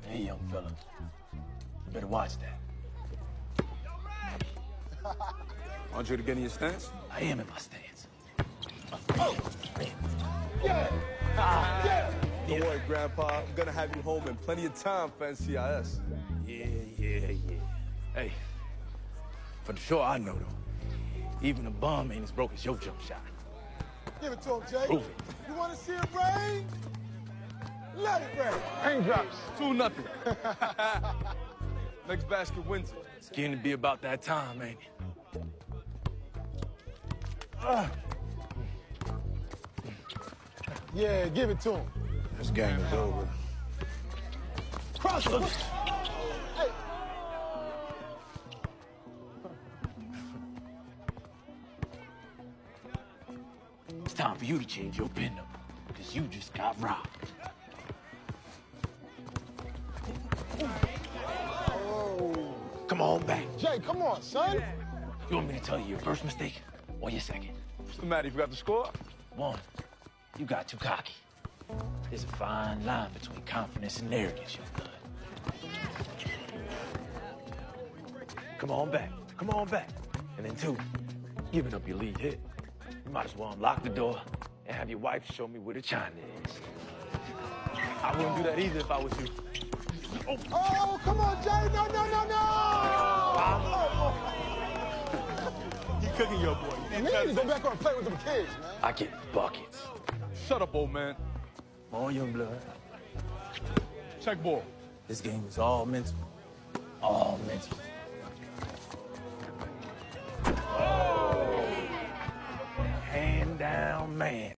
Hey, young fella. You better watch that. Aren't you to get in your stance? I am in my stance. Yeah! Yeah! Don't worry, Grandpa. I'm gonna have you home in plenty of time for NCIS. Yeah. Hey, for the sure I know, though, even a bum ain't as broke as your jump shot. Give it to him, Jay. Prove it. You want to see it rain? Let it rain. Raindrops. 2-0. Next basket wins it. It's getting to be about that time, ain't it? Yeah, give it to him. This game is over. Cross it. Hey. It's time for you to change your pin number, because you just got robbed. Oh. Come on back. Jay, come on, son. You want me to tell you your first mistake or your second? What's the matter? You forgot the score? One, you got too cocky. There's a fine line between confidence and arrogance, young blood. Come on back. And then two, giving up your lead hit. You might as well unlock the door and have your wife show me where the china is. I wouldn't do that either if I was you. Oh, come on, Jay. No. You cooking your boy. Man, you need to go back on and play with them kids, man. I get buckets. Shut up, old man. Come on, young blood. Check ball. This game is all mental. All mental.